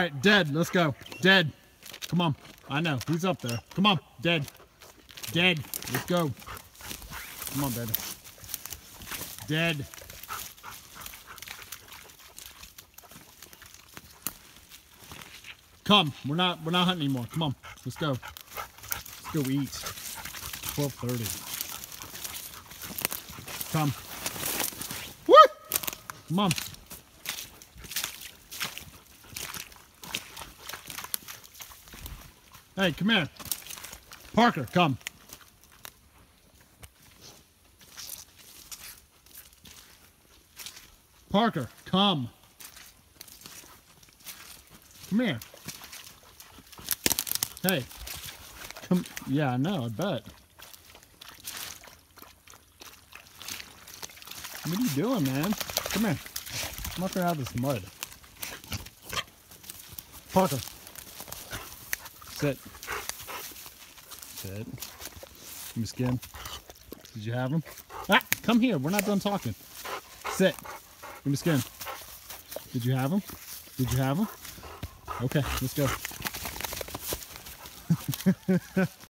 right, dead. Let's go. Dead. Come on. I know. He's up there. Come on. Dead. Dead. Let's go. Come on, baby. Dead. Come. We're not hunting anymore. Come on. Let's go. Let's go eat. 12:30. Come. Woo! Come on. Hey, come here. Parker, come. Parker, come. Come here. Hey. Come. Yeah, I know, I bet. What are you doing, man? Come here. I'm up here out of this mud. Parker. Sit. Sit. Give me skin. Did you have him? Ah, come here. We're not done talking. Sit. Give me skin. Did you have him? Did you have him? Okay, let's go.